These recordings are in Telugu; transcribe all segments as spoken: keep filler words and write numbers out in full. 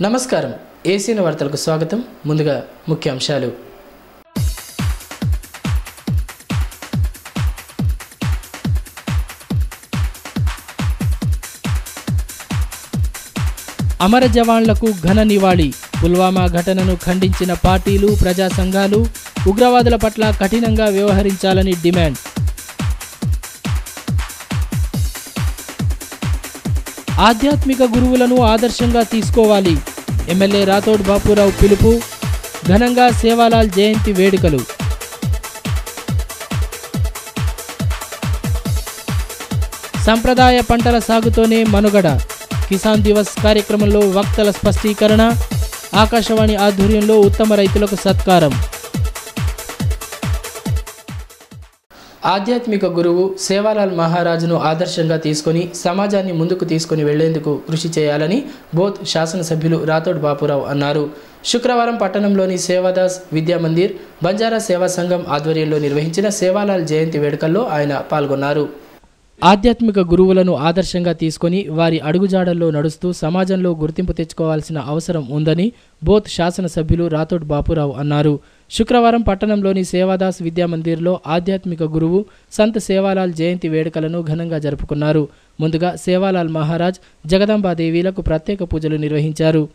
నమస్కారం ఏసీఎన్ వార్తలకు స్వాగతం. ముందుగా ముఖ్యాంశాలు. అమర జవాన్లకు ఘన నివాళి. పుల్వామా ఘటనను ఖండించిన పార్టీలు, ప్రజా సంఘాలు ఉగ్రవాదుల పట్ల కఠినంగా వ్యవహరించాలని డిమాండ్. ఆధ్యాత్మిక గురువులను ఆదర్శంగా తీసుకోవాలి. ఎమ్మెల్యే రాథోడ్ బాపురావు పిలుపు. ఘనంగా సేవాలాల్ జయంతి వేడుకలు. సంప్రదాయ పంటల సాగుతోనే మనుగడ. కిసాన్ దివస్ కార్యక్రమంలో వక్తల స్పష్టీకరణ. ఆకాశవాణి ఆధ్వర్యంలో ఉత్తమ రైతులకు సత్కారం. ఆధ్యాత్మిక గురువు సేవాలాల్ మహారాజును ఆదర్శంగా తీసుకొని సమాజాన్ని ముందుకు తీసుకుని వెళ్లేందుకు కృషి చేయాలని బోధ్ శాసనసభ్యులు రాథోడ్ బాపురావు అన్నారు. శుక్రవారం పట్టణంలోని సేవాదాస్ విద్యామందిర్ బంజారా సేవా సంఘం ఆధ్వర్యంలో నిర్వహించిన సేవాలాల్ జయంతి వేడుకల్లో ఆయన పాల్గొన్నారు. ఆధ్యాత్మిక గురువులను ఆదర్శంగా తీసుకొని వారి అడుగుజాడల్లో నడుస్తూ సమాజంలో గుర్తింపు తెచ్చుకోవాల్సిన అవసరం ఉందని బోధ్ శాసనసభ్యులు రాథోడ్ బాపురావు అన్నారు. శుక్రవారం పట్టణంలోని సేవాదాస్ విద్యామందిర్లో ఆధ్యాత్మిక గురువు సంత్ సేవాలాల్ జయంతి వేడుకలను ఘనంగా జరుపుకున్నారు. ముందుగా సేవాలాల్ మహారాజ్, జగదాంబాదేవీలకు ప్రత్యేక పూజలు నిర్వహించారు.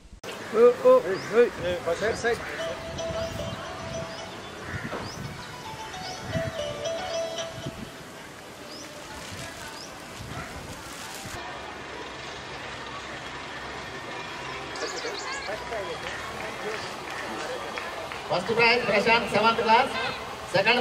First prize Prashanth seventh class, second.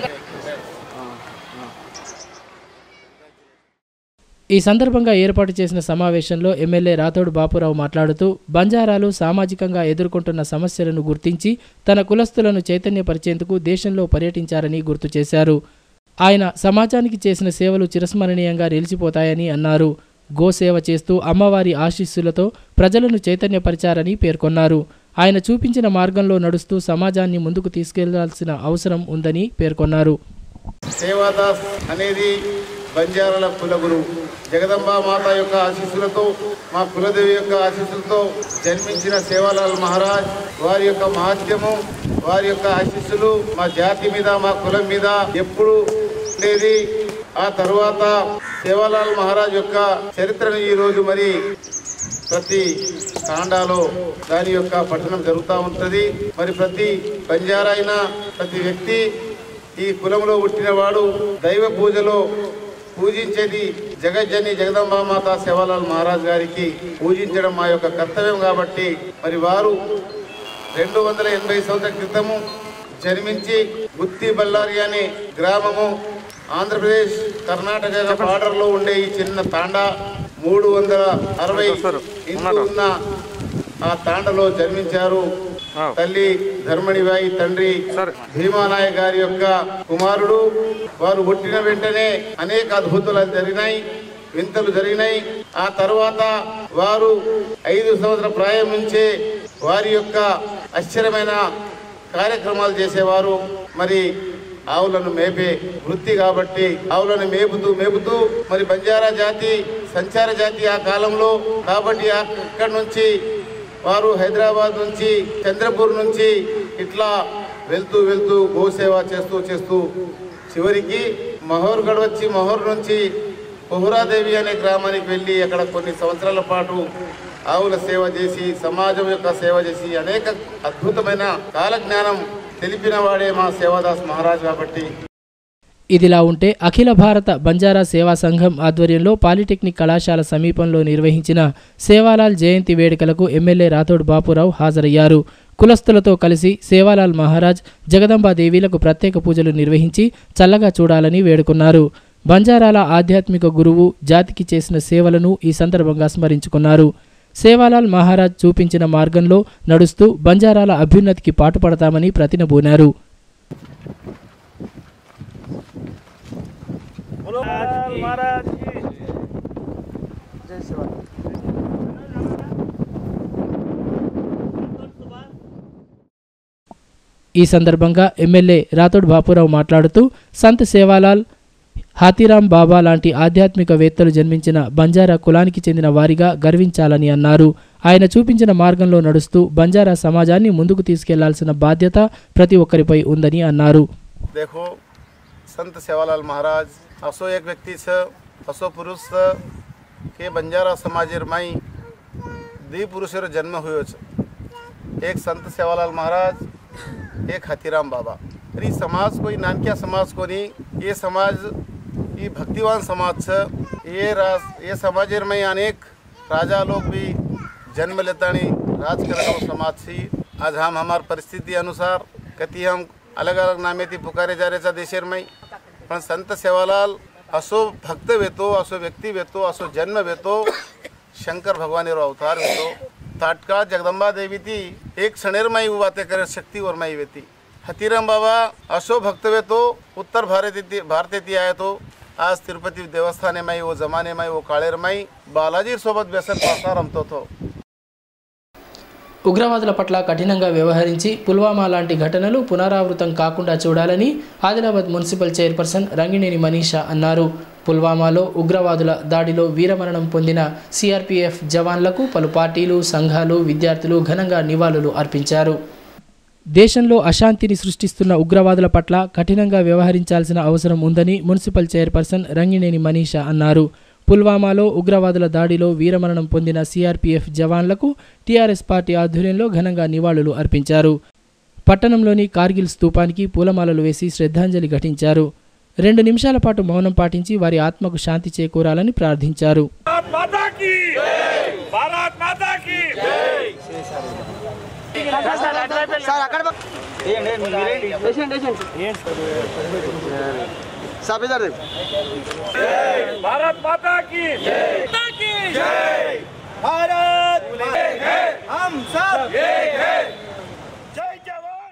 ఈ సందర్భంగా ఏర్పాటు చేసిన సమావేశంలో ఎమ్మెల్యే రాథోడ్ బాపురావు మాట్లాడుతూ బంజారాలు సామాజికంగా ఎదుర్కొంటున్న సమస్యలను గుర్తించి తన కులస్తులను చైతన్యపరిచేందుకు దేశంలో పర్యటించారని గుర్తు చేశారు. ఆయన సమాజానికి చేసిన సేవలు చిరస్మరణీయంగా నిలిచిపోతాయని అన్నారు. గోసేవ చేస్తూ అమ్మవారి ఆశీస్సులతో ప్రజలను చైతన్యపరిచారని పేర్కొన్నారు. ఆయన చూపించిన మార్గంలో నడుస్తూ సమాజాన్ని ముందుకు తీసుకెళ్లాల్సిన అవసరం ఉందని పేర్కొన్నారు. సేవాదాస్ అనేది బంజారాల కులగురు. జగదంబా మాత యొక్క ఆశీస్సులతో, మా కులదేవి యొక్క ఆశీస్సులతో జన్మించిన సేవాలాల్ మహారాజ్ వారి యొక్క మహాత్యము, వారి యొక్క ఆశీస్సులు మా జాతి మీద, మా కులం మీద ఎప్పుడు ఉండేది. ఆ తరువాత సేవాలాల్ మహారాజ్ యొక్క చరిత్రను ఈరోజు మరి ప్రతి తాండాలో దాని యొక్క పఠనం జరుగుతూ ఉంటుంది. మరి ప్రతి బంజారా అయినా ప్రతి వ్యక్తి ఈ కులంలో పుట్టినవాడు దైవ పూజలో పూజించేది జగజ్జని జగదంబామాత సేవాలాల్ మహారాజ్ గారికి పూజించడం మా యొక్క కర్తవ్యం. కాబట్టి మరి వారు రెండు వందల ఎనభై సంవత్సరాల క్రితము జన్మించి గుత్తి బళ్ళారి అనే గ్రామము ఆంధ్రప్రదేశ్ కర్ణాటక బార్డర్లో ఉండే ఈ చిన్న తాండా మూడు వందల అరవై ఇంట్లో ఉన్న ఆ తాండలో జన్మించారు. తల్లి ధర్మణిబాయి, తండ్రి భీమానాయ గారి యొక్క కుమారుడు. వారు పుట్టిన వెంటనే అనేక అద్భుతాలు జరిగినాయి, వింతలు జరిగినాయి. ఆ తర్వాత వారు ఐదు సంవత్సరాల ప్రాయం నుంచే వారి యొక్క ఆశ్చర్యమైన కార్యక్రమాలు చేసేవారు. మరి ఆవులను మేపే వృత్తి కాబట్టి ఆవులను మేపుతూ మేపుతూ మరి బంజారా జాతి సంచార జాతి ఆ కాలంలో. కాబట్టి అక్కడి నుంచి వారు హైదరాబాద్ నుంచి, చంద్రపూర్ నుంచి ఇట్లా వెళ్తూ వెళ్తూ గోసేవ చేస్తూ చేస్తూ చివరికి మహోర్గఢ్ వచ్చి మహోర్ నుంచి పొహురాదేవి అనే గ్రామానికి వెళ్ళి అక్కడ కొన్ని సంవత్సరాల పాటు ఆవుల సేవ చేసి సమాజం యొక్క సేవ చేసి అనేక అద్భుతమైన కాలజ్ఞానం తెలిపిన వాడే మా సేవాదాస్ మహారాజ్. కాబట్టి ఇదిలా ఉంటే అఖిల భారత బంజారా సేవా సంఘం ఆధ్వర్యంలో పాలిటెక్నిక్ కళాశాల సమీపంలో నిర్వహించిన సేవాలాల్ జయంతి వేడుకలకు ఎమ్మెల్యే రాథోడ్ బాపురావు హాజరయ్యారు. కులస్తులతో కలిసి సేవాలాల్ మహారాజ్, జగదంబాదేవీలకు ప్రత్యేక పూజలు నిర్వహించి చల్లగా చూడాలని వేడుకున్నారు. బంజారాల ఆధ్యాత్మిక గురువు జాతికి చేసిన సేవలను ఈ సందర్భంగా స్మరించుకున్నారు. సేవాలాల్ మహారాజ్ చూపించిన మార్గంలో నడుస్తూ బంజారాల అభ్యున్నతికి పాటుపడతామని ప్రతినబూనారు. ఈ సందర్భంగా ఎమ్మెల్యే రాథోడ్ బాపురావు మాట్లాడుతూ సంత్ సేవాలాల్ హాతీరాం బాబా లాంటి ఆధ్యాత్మికవేత్తలు జన్మించిన బంజారా కులానికి చెందిన వారిగా గర్వించాలని అన్నారు. ఆయన చూపించిన మార్గంలో నడుస్తూ బంజారా సమాజాన్ని ముందుకు తీసుకెళ్లాల్సిన బాధ్యత ప్రతి ఒక్కరిపై ఉందని అన్నారు. देखो संत सेवालाल महाराज असो एक व्यक्ति छ असो पुरुष छ के बंजारा समाजेर माई दी पुरुषेर जन्म हुयो छ. एक संत सेवालाल महाराज, एक हाथीराम बाबा. ये समाज कोई नानकिया समाज को नहीं, ये समाज ये भक्तिवान समाज छ. ये राज ये समाजेर में अनेक राजा लोग भी जन्म लेता नहीं राज करने समाज थी. आज हम हमार परिस्थिति अनुसार कति हम अलग अलग नामे थी पुकारे जा रहे देशेर में, पण संत सेवालाल असो भक्त वेतो, असो व्यक्ती वेतो, असो जन्म वेतो, शंकर भगवान अवतार वेतो. ताटका जगदंबा देवी थी एक क्षणेर माई बातें करे शक्ति और माई वेती. हतीराम बाबा असो भक्त वेतो, उत्तर भारत भारत आए तो आज तिरुपति देवस्थाने माई वो जमाने माई वो काळेर माई बालाजी सोबत व्यसन पासा रमतो थो. ఉగ్రవాదుల పట్ల కఠినంగా వ్యవహరించి పుల్వామా లాంటి ఘటనలు పునరావృతం కాకుండా చూడాలని ఆదిలాబాద్ మున్సిపల్ చైర్పర్సన్ రంగినేని మనీషా అన్నారు. పుల్వామాలో ఉగ్రవాదుల దాడిలో వీరమరణం పొందిన సిఆర్పిఎఫ్ జవాన్లకు పలు పార్టీలు, సంఘాలు, విద్యార్థులు ఘనంగా నివాళులు అర్పించారు. దేశంలో అశాంతిని సృష్టిస్తున్న ఉగ్రవాదుల పట్ల కఠినంగా వ్యవహరించాల్సిన అవసరం ఉందని మున్సిపల్ చైర్పర్సన్ రంగినేని మనీషా అన్నారు. పుల్వామాలో ఉగ్రవాదుల దాడిలో వీరమరణం పొందిన సిఆర్పిఎఫ్ జవాన్లకు టీఆర్ఎస్ పార్టీ ఆధ్వర్యంలో ఘనంగా నివాళులు అర్పించారు. పట్టణంలోని కార్గిల్ స్తూపానికి పూలమాలలు వేసి శ్రద్ధాంజలి ఘటించారు. రెండు నిమిషాల పాటు మౌనం పాటించి వారి ఆత్మకు శాంతి చేకూరాలని ప్రార్థించారు. सब इधर देखो. भारत माता की जय. भारत हम सब एक हैं. जय जवान.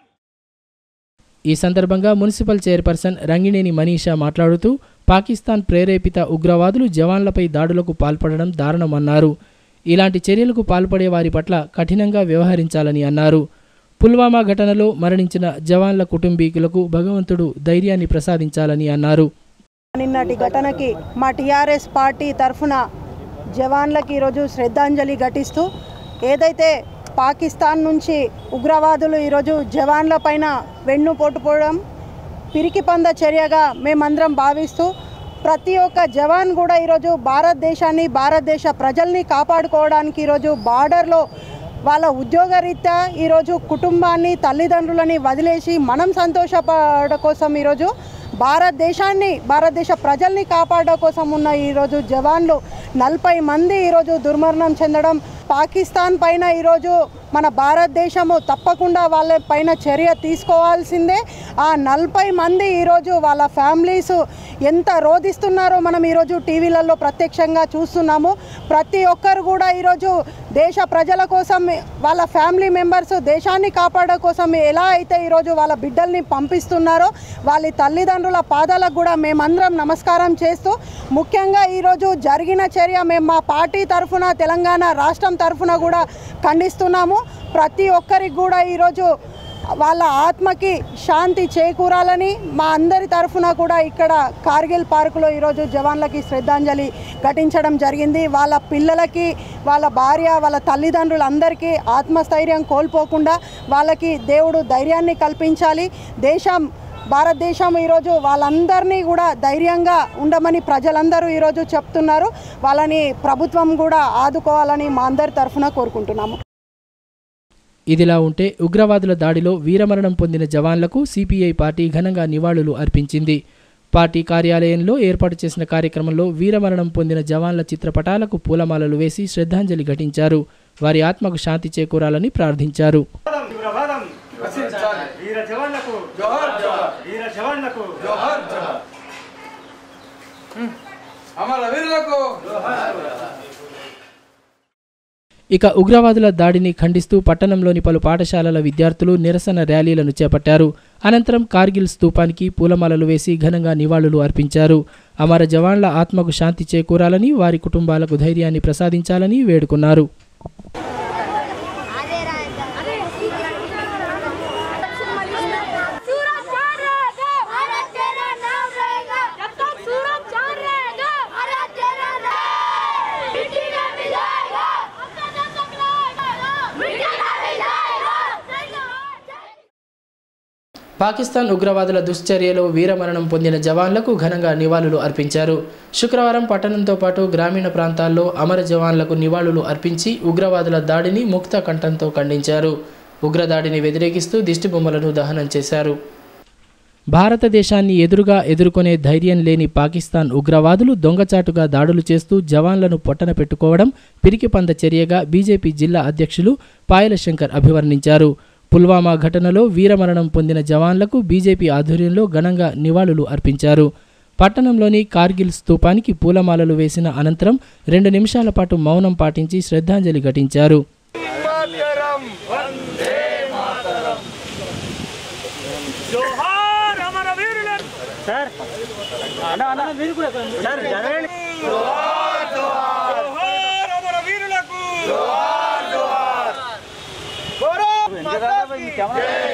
ఈ సందర్భంగా మున్సిపల్ చైర్పర్సన్ రంగినేని మనీషా మాట్లాడుతూ పాకిస్తాన్ ప్రేరేపిత ఉగ్రవాదులు జవాన్లపై దాడులకు పాల్పడడం దారుణమన్నారు. ఇలాంటి చర్యలకు పాల్పడే వారి పట్ల కఠినంగా వ్యవహరించాలని అన్నారు. పుల్వామా ఘటనలో మరణించిన జవాన్ల కుటుంబీకులకు భగవంతుడు ధైర్యాన్ని ప్రసాదించాలని అన్నారు. నిన్నటి ఘటనకి మా టీఆర్ఎస్ పార్టీ తరఫున జవాన్లకి ఈరోజు శ్రద్ధాంజలి ఘటిస్తూ ఏదైతే పాకిస్తాన్ నుంచి ఉగ్రవాదులు ఈరోజు జవాన్ల పైన వెన్ను పోటుపోవడం పిరికి పంద చర్యగా మేమందరం భావిస్తూ ప్రతి ఒక్క జవాన్ కూడా ఈరోజు భారతదేశాన్ని, భారతదేశ ప్రజల్ని కాపాడుకోవడానికి ఈరోజు బార్డర్లో వాళ్ళ ఉద్యోగరీత్యా ఈరోజు కుటుంబాన్ని, తల్లిదండ్రులని వదిలేసి మనం సంతోషపడడం కోసం ఈరోజు భారతదేశాన్ని, భారతదేశ ప్రజల్ని కాపాడడం కోసం ఉన్న ఈరోజు జవాన్లు నలభై మంది ఈరోజు దుర్మరణం చెందడం, పాకిస్తాన్ పైన ఈరోజు మన భారతదేశము తప్పకుండా వాళ్ళ పైన చర్య తీసుకోవాల్సిందే. ఆ నలభై మంది ఈరోజు వాళ్ళ ఫ్యామిలీస్ ఎంత రోధిస్తున్నారో మనం ఈరోజు టీవీలలో ప్రత్యక్షంగా చూస్తున్నాము. ప్రతి ఒక్కరు కూడా ఈరోజు దేశ ప్రజల కోసం, వాళ్ళ ఫ్యామిలీ మెంబర్స్ దేశాన్ని కాపాడడం కోసం ఎలా అయితే ఈరోజు వాళ్ళ బిడ్డల్ని పంపిస్తున్నారో వాళ్ళ తల్లిదండ్రుల పాదాలకు కూడా మేమందరం నమస్కారం చేస్తూ, ముఖ్యంగా ఈరోజు జరిగిన చర్య మేము మా పార్టీ తరఫున, తెలంగాణ రాష్ట్రం తరఫున కూడా ఖండిస్తున్నాము. ప్రతి ఒక్కరికి కూడా ఈరోజు వాళ్ళ ఆత్మకి శాంతి చేకూరాలని మా అందరి తరఫున కూడా ఇక్కడ కార్గిల్ పార్కులో ఈరోజు జవాన్లకి శ్రద్ధాంజలి ఘటించడం జరిగింది. వాళ్ళ పిల్లలకి, వాళ్ళ భార్య, వాళ్ళ తల్లిదండ్రులందరికీ ఆత్మస్థైర్యం కోల్పోకుండా వాళ్ళకి దేవుడు ధైర్యాన్ని కల్పించాలి. దేశం, భారతదేశం ఈరోజు వాళ్ళందరినీ కూడా ధైర్యంగా ఉండమని ప్రజలందరూ ఈరోజు చెప్తున్నారు. వాళ్ళని ప్రభుత్వం కూడా ఆదుకోవాలని మా అందరి తరఫున కోరుకుంటున్నాము. ఇదిలా ఉంటే ఉగ్రవాదుల దాడిలో వీరమరణం పొందిన జవాన్లకు సిపిఐ పార్టీ ఘనంగా నివాళులు అర్పించింది. పార్టీ కార్యాలయంలో ఏర్పాటు చేసిన కార్యక్రమంలో వీరమరణం పొందిన జవాన్ల చిత్రపటాలకు పూలమాలలు వేసి శ్రద్ధాంజలి ఘటించారు. వారి ఆత్మకు శాంతి చేకూరాలని ప్రార్థించారు. ఇక ఉగ్రవాదుల దాడిని ఖండిస్తూ పట్టణంలోని పలు పాఠశాలల విద్యార్థులు నిరసన ర్యాలీలను చేపట్టారు. అనంతరం కార్గిల్ స్తూపానికి పూలమాలలు వేసి ఘనంగా నివాళులు అర్పించారు. అమర జవాన్ల ఆత్మకు శాంతి చేకూరాలని, వారి కుటుంబాలకు ధైర్యాన్ని ప్రసాదించాలని వేడుకున్నారు. పాకిస్తాన్ ఉగ్రవాదుల దుశ్చర్యలో వీరమరణం పొందిన జవాన్లకు ఘనంగా నివాళులు అర్పించారు. శుక్రవారం పట్టణంతో పాటు గ్రామీణ ప్రాంతాల్లో అమర జవాన్లకు నివాళులు అర్పించి ఉగ్రవాదుల దాడిని ముక్త కంఠంతో ఖండించారు. ఉగ్రదాడిని వ్యతిరేకిస్తూ దిష్టిబొమ్మలను దహనం చేశారు. భారతదేశాన్ని ఎదురుగా ఎదుర్కొనే ధైర్యం లేని పాకిస్తాన్ ఉగ్రవాదులు దొంగచాటుగా దాడులు చేస్తూ జవాన్లను పొట్టన పెట్టుకోవడం పిరికిపంద చర్యగా బీజేపీ జిల్లా అధ్యక్షులు పాయల శంకర్ అభివర్ణించారు. పుల్వామా ఘటనలో వీరమరణం పొందిన జవాన్లకు బీజేపీ ఆధ్వర్యంలో ఘనంగా నివాళులు అర్పించారు. పట్టణంలోని కార్గిల్ స్తూపానికి పూలమాలలు వేసిన అనంతరం రెండు నిమిషాల పాటు మౌనం పాటించి శ్రద్ధాంజలి ఘటించారు. सर आना आना वीर को सर जनरल जोहार जोहार जोहार अमर वीरुలకు जोहार जोहार गौरव माता की जय.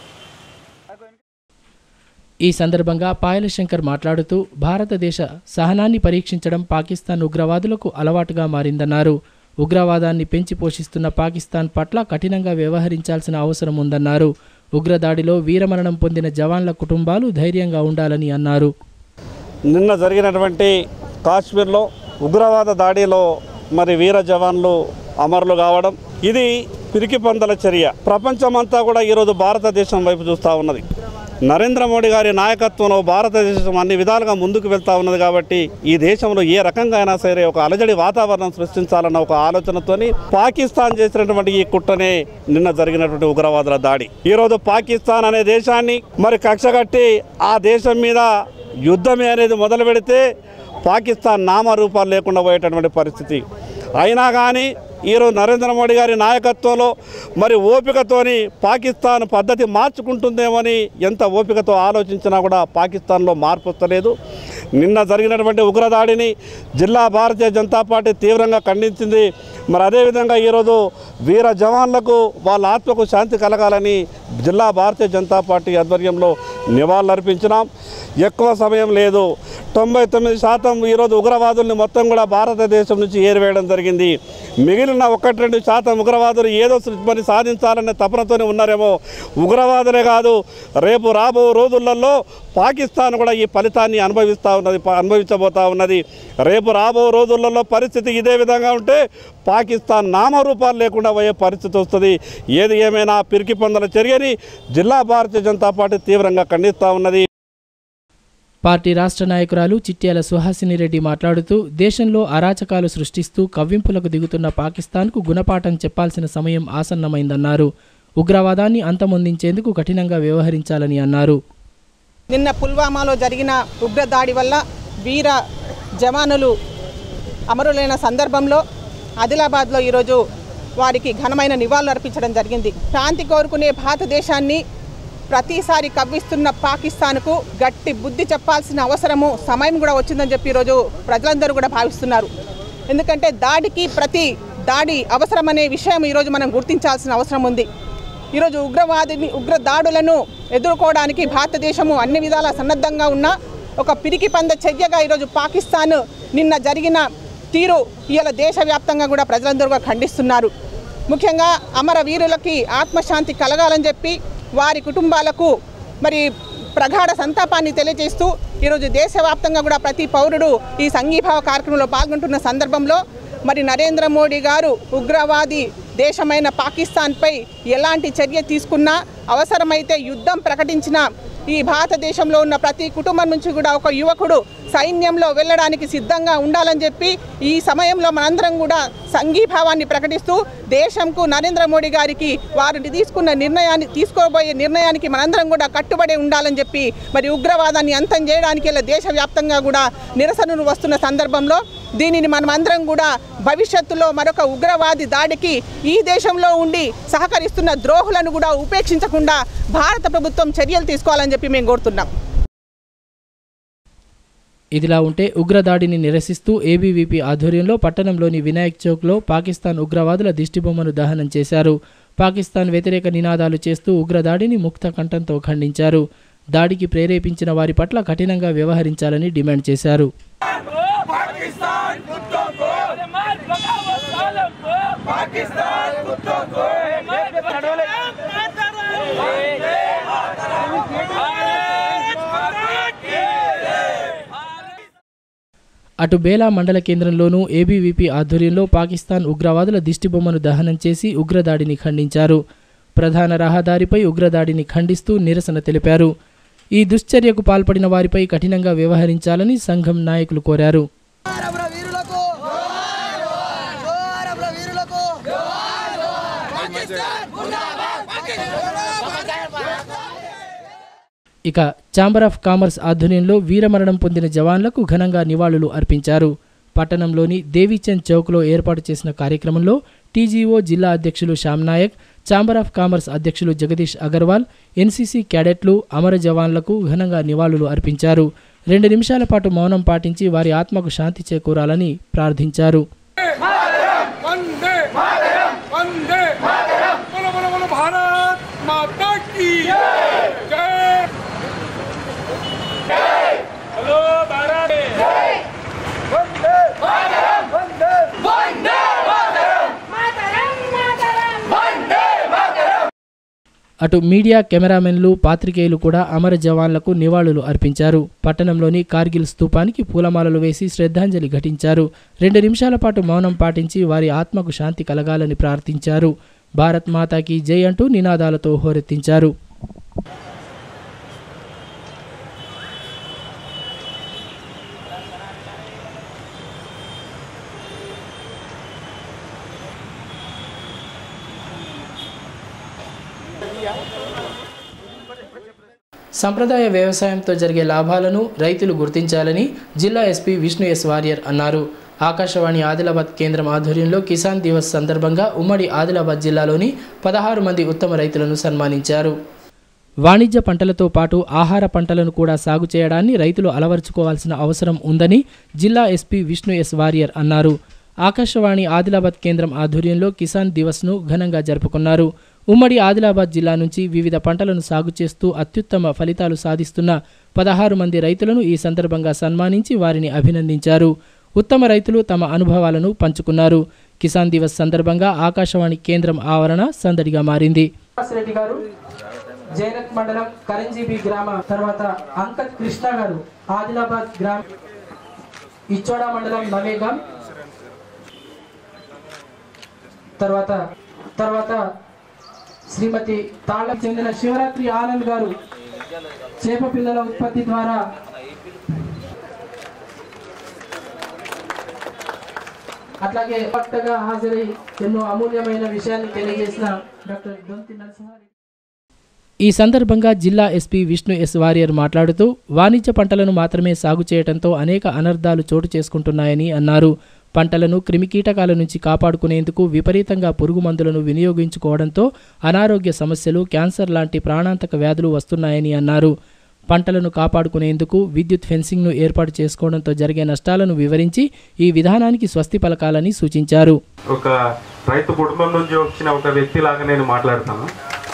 ఈ సందర్భంగా పాయల శంకర్ మాట్లాడుతూ భారతదేశ సహనాన్ని పరీక్షించడం పాకిస్తాన్ ఉగ్రవాదులకు అలవాటుగా మారిందన్నారు. ఉగ్రవాదాన్ని పెంచి పోషిస్తున్న పాకిస్తాన్ పట్ల కఠినంగా వ్యవహరించాల్సిన అవసరం ఉందన్నారు. ఉగ్రదాడిలో వీరమరణం పొందిన జవాన్ల కుటుంబాలు ధైర్యంగా ఉండాలని అన్నారు. నిన్న జరిగినటువంటి కాశ్మీర్లో ఉగ్రవాద దాడిలో మరి వీర జవాన్లు అమరులు కావడం ఇది పిరికిపందల చర్య. ప్రపంచమంతా కూడా ఈరోజు భారతదేశం వైపు చూస్తూ ఉన్నది. నరేంద్ర మోడీ గారి నాయకత్వంలో భారతదేశం అన్ని విధాలుగా ముందుకు వెళ్తూ ఉన్నది. కాబట్టి ఈ దేశంలో ఏ రకంగా అయినా సరే ఒక అలజడి వాతావరణం సృష్టించాలన్న ఒక ఆలోచనతోని పాకిస్తాన్ చేసినటువంటి ఈ కుట్రనే నిన్న జరిగినటువంటి ఉగ్రవాదుల దాడి. ఈరోజు పాకిస్తాన్ అనే దేశాన్ని మరి కక్షగట్టి ఆ దేశం మీద యుద్ధమే అనేది మొదలు పెడితే పాకిస్తాన్ నామరూపాలు లేకుండా పోయేటటువంటి పరిస్థితి. అయినా కానీ ఈరోజు నరేంద్ర మోడీ గారి నాయకత్వంలో మరి ఓపికతోని పాకిస్తాన్ పద్ధతి మార్చుకుంటుందేమని ఎంత ఓపికతో ఆలోచించినా కూడా పాకిస్తాన్లో మార్పు వస్తలేదు. నిన్న జరిగినటువంటి ఉగ్రదాడిని జిల్లా భారతీయ జనతా పార్టీ తీవ్రంగా ఖండించింది. మరి అదేవిధంగా ఈరోజు వీర జవాన్లకు వాళ్ళ ఆత్మకు శాంతి కలగాలని జిల్లా భారతీయ జనతా పార్టీ ఆధ్వర్యంలో నివాళులర్పించినాం. ఎక్కువ సమయం లేదు. తొంభై తొమ్మిది శాతం ఈరోజు ఉగ్రవాదుల్ని మొత్తం కూడా భారతదేశం నుంచి ఏరివేయడం జరిగింది. మిగిలిన ఒకటి రెండు శాతం ఉగ్రవాదులు ఏదో పని సాధించాలనే తపనతోనే ఉన్నారేమో. ఉగ్రవాదులే కాదు, రేపు రాబో రోజులలో పాకిస్తాన్ కూడా ఈ ఫలితాన్ని అనుభవిస్తూ ఉన్నది అనుభవించబోతూ ఉన్నది. రేపు రాబో రోజులలో పరిస్థితి ఇదే విధంగా ఉంటే పాకిస్తాన్ నామరూపాలు లేకుండా పోయే పరిస్థితి వస్తుంది. ఏది ఏమైనా పిరికి పొందల చర్యని జిల్లా భారతీయ జనతా పార్టీ తీవ్రంగా ఖండిస్తూ ఉన్నది. పార్టీ రాష్ట్ర నాయకురాలు చిట్యాల సుహాసిని రెడ్డి మాట్లాడుతూ దేశంలో అరాచకాలు సృష్టిస్తూ కవ్వింపులకు దిగుతున్న పాకిస్తాన్కు గుణపాఠం చెప్పాల్సిన సమయం ఆసన్నమైందన్నారు. ఉగ్రవాదాన్ని అంతమొందించేందుకు కఠినంగా వ్యవహరించాలని అన్నారు. నిన్న పుల్వామాలో జరిగిన ఉగ్రదాడి వల్ల వీర జవానులు అమరులైన సందర్భంలో ఆదిలాబాద్లో ఈరోజు వారికి ఘనమైన నివాళులు అర్పించడం జరిగింది. శాంతి కోరుకునే భారతదేశాన్ని ప్రతిసారి కవ్విస్తున్న పాకిస్తాన్కు గట్టి బుద్ధి చెప్పాల్సిన అవసరము సమయం కూడా వచ్చిందని చెప్పి ఈరోజు ప్రజలందరూ కూడా భావిస్తున్నారు. ఎందుకంటే దాడికి ప్రతి దాడి అవసరమనే విషయం ఈరోజు మనం గుర్తించాల్సిన అవసరం ఉంది. ఈరోజు ఉగ్రవాదిని ఉగ్ర దాడులను ఎదుర్కోవడానికి భారతదేశము అన్ని విధాలా సన్నద్ధంగా ఉన్న ఒక పిరికి పంద చర్యగా ఈరోజు పాకిస్తాన్ నిన్న జరిగిన తీరు ఇవాళ దేశవ్యాప్తంగా కూడా ప్రజలందరూ కూడా ఖండిస్తున్నారు. ముఖ్యంగా అమర వీరులకి ఆత్మశాంతి కలగాలని చెప్పి వారి కుటుంబాలకు మరి ప్రగాఢ సంతాపాన్ని తెలియజేస్తూ ఈరోజు దేశవ్యాప్తంగా కూడా ప్రతి పౌరుడు ఈ సంఘీభావ కార్యక్రమంలో పాల్గొంటున్న సందర్భంలో మరి నరేంద్ర మోడీ గారు ఉగ్రవాది దేశమైన పాకిస్తాన్పై ఎలాంటి చర్య తీసుకున్నా అవసరమైతే యుద్ధం ప్రకటించిన ఈ భారతదేశంలో ఉన్న ప్రతి కుటుంబం నుంచి కూడా ఒక యువకుడు సైన్యంలో వెళ్ళడానికి సిద్ధంగా ఉండాలని చెప్పి ఈ సమయంలో మనందరం కూడా సంఘీభావాన్ని ప్రకటిస్తూ దేశంకు నరేంద్ర మోడీ గారికి వారిని తీసుకున్న నిర్ణయాన్ని తీసుకోబోయే నిర్ణయానికి మనందరం కూడా కట్టుబడి ఉండాలని చెప్పి మరి ఉగ్రవాదాన్ని అంతం చేయడానికి ఇలా దేశవ్యాప్తంగా కూడా నిరసనలు వస్తున్న సందర్భంలో దీనిని మనం అందరం కూడా భవిష్యత్తులో మరొక ఉగ్రవాది దాడికి ఈ దేశంలో ఉండి సహకరిస్తున్న ద్రోహులను కూడా ఉపేక్షించకుండా భారత ప్రభుత్వం చర్యలు తీసుకోవాలని చెప్పి మేము కోరుతున్నాం. ఇదిలా ఉంటే ఉగ్రదాడిని నిరసిస్తూ ఏబీవీపీ ఆధ్వర్యంలో పట్టణంలోని వినాయక్ చౌక్లో పాకిస్తాన్ ఉగ్రవాదుల దిష్టిబొమ్మను దహనం చేశారు. పాకిస్తాన్ వ్యతిరేక నినాదాలు చేస్తూ ఉగ్రదాడిని ముక్త కంఠంతో ఖండించారు. దాడికి ప్రేరేపించిన వారి పట్ల కఠినంగా వ్యవహరించాలని డిమాండ్ చేశారు. पाकिस्तान అటు బేలా మండల కేంద్రంలోనూ ఏబీవీపీ ఆధ్వర్యంలో పాకిస్తాన్ ఉగ్రవాదుల దిష్టిబొమ్మను దహనం చేసి ఉగ్రదాడిని ఖండించారు. ప్రధాన రహదారిపై ఉగ్రదాడిని ఖండిస్తూ నిరసన తెలిపారు. ఈ దుశ్చర్యకు పాల్పడిన వారిపై కఠినంగా వ్యవహరించాలని సంఘం నాయకులు కోరారు. ఇక ఛాంబర్ ఆఫ్ కామర్స్ ఆధ్వర్యంలో వీరమరణం పొందిన జవాన్లకు ఘనంగా నివాళులు అర్పించారు. పట్టణంలోని దేవీచంద్ చౌక్లో ఏర్పాటు చేసిన కార్యక్రమంలో టీజీఓ జిల్లా అధ్యక్షులు Shyam Naik, chamber of commerce అధ్యక్షులు జగదీష్ అగర్వాల్, ఎన్సీసీ క్యాడెట్లు అమర జవాన్లకు ఘనంగా నివాళులు అర్పించారు. రెండు నిమిషాల పాటు మౌనం పాటించి వారి ఆత్మకు శాంతి చేకూరాలని ప్రార్థించారు. అటు మీడియా కెమెరామెన్లు, పాత్రికేయులు కూడా అమర జవాన్లకు నివాళులు అర్పించారు. పట్టణంలోని కార్గిల్ స్తూపానికి పూలమాలలు వేసి శ్రద్ధాంజలి ఘటించారు. రెండు నిమిషాల పాటు మౌనం పాటించి వారి ఆత్మకు శాంతి కలగాలని ప్రార్థించారు. భారత్ మాతాకి జై అంటూ నినాదాలతో హోరెత్తించారు. సంప్రదాయ వ్యవసాయంతో జరిగే లాభాలను రైతులు గుర్తించాలని జిల్లా ఎస్పీ విష్ణు ఎస్ వారియర్ అన్నారు. ఆకాశవాణి ఆదిలాబాద్ కేంద్రం ఆధ్వర్యంలో కిసాన్ దివస్ సందర్భంగా ఉమ్మడి ఆదిలాబాద్ జిల్లాలోని పదహారు మంది ఉత్తమ రైతులను సన్మానించారు. వాణిజ్య పంటలతో పాటు ఆహార పంటలను కూడా సాగు చేయడాన్ని రైతులు అలవర్చుకోవాల్సిన అవసరం ఉందని జిల్లా ఎస్పీ విష్ణు ఎస్ వారియర్ అన్నారు. ఆకాశవాణి ఆదిలాబాద్ కేంద్రం ఆధ్వర్యంలో కిసాన్ దివస్ను ఘనంగా జరుపుకున్నారు. ఉమ్మడి ఆదిలాబాద్ జిల్లా నుంచి వివిధ పంటలను సాగు చేస్తూ అత్యుత్తమ ఫలితాలు సాధిస్తున్న పదహారు మంది రైతులను ఈ సందర్భంగా సన్మానించి వారిని అభినందించారు. ఉత్తమ రైతులు తమ అనుభవాలను పంచుకున్నారు. కిసాన్ దివస్ సందర్భంగా ఆకాశవాణి కేంద్రం ఆవరణ సందడిగా మారింది. జైనత్ మండలం కరంజీబీ గ్రామ తర్వాత అంకత్ కృష్ణ గారు ఆదిలాబాద్ గ్రామ ఇచ్చోడ మండలం నవేగాం తర్వాత తర్వాత శ్రీమతి తాళకు చెందిన శివరాత్రి ఆనంద్ గారు చేప పిల్లల ఉత్పత్తి ద్వారా అట్లాగే కొత్తగా హాజరై ఎన్నో అమూల్యమైన విషయాన్ని తెలియజేసిన డాక్టర్ దొంతి నరసింహారెడ్డి. ఈ సందర్భంగా జిల్లా ఎస్పీ విష్ణు ఎస్ వారియర్ మాట్లాడుతూ వాణిజ్య పంటలను మాత్రమే సాగు చేయడంతో అనేక అనర్థాలు చోటు చేసుకుంటున్నాయని అన్నారు. పంటలను క్రిమికీటకాల నుంచి కాపాడుకునేందుకు విపరీతంగా పురుగు మందులను వినియోగించుకోవడంతో అనారోగ్య సమస్యలు, క్యాన్సర్ లాంటి ప్రాణాంతక వ్యాధులు వస్తున్నాయని అన్నారు. పంటలను కాపాడుకునేందుకు విద్యుత్ ఫెన్సింగ్ను ఏర్పాటు చేసుకోవడంతో జరిగే నష్టాలను వివరించి ఈ విధానానికి స్వస్తి పలకాలని సూచించారు. ఒక రైతు కుటుంబం నుంచి వచ్చిన ఒక వ్యక్తి లాగా నేను మాట్లాడతాను.